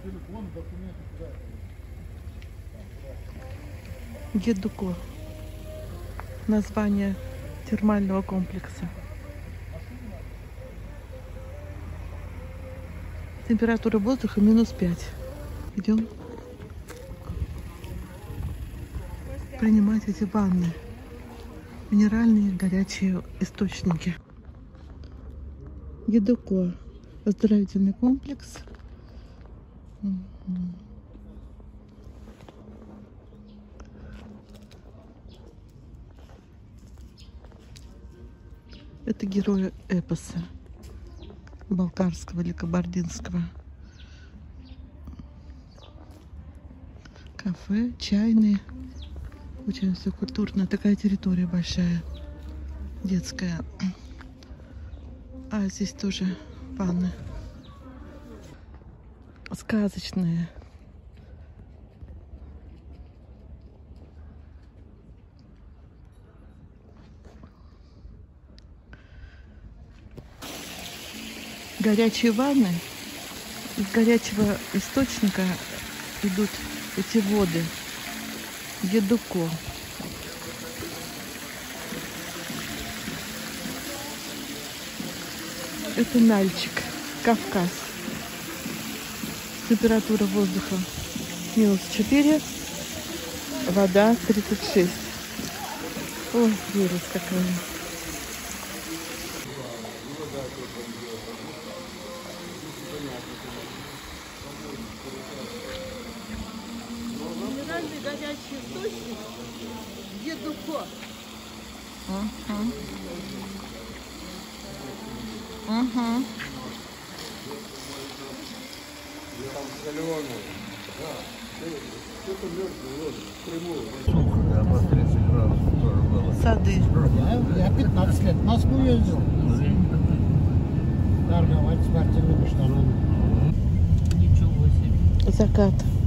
Едуко. Название термального комплекса. Температура воздуха -5. Идем принимать эти ванны. Минеральные горячие источники. Едуко. Оздоровительный комплекс. Это герои эпоса балкарского или кабардинского. Кафе, чайные. Очень все культурно. Такая территория большая, детская. А здесь тоже ванны. Сказочные. Горячие ванны. Из горячего источника идут эти воды. Едуко. Это Нальчик, Кавказ. Температура воздуха -4, вода 36. Ой, прелесть какая. Минеральный горячий источник Едуко. Сады. Я 15 лет в Москву ездил. Торговать спортивными штанами. Ничего себе. Закат.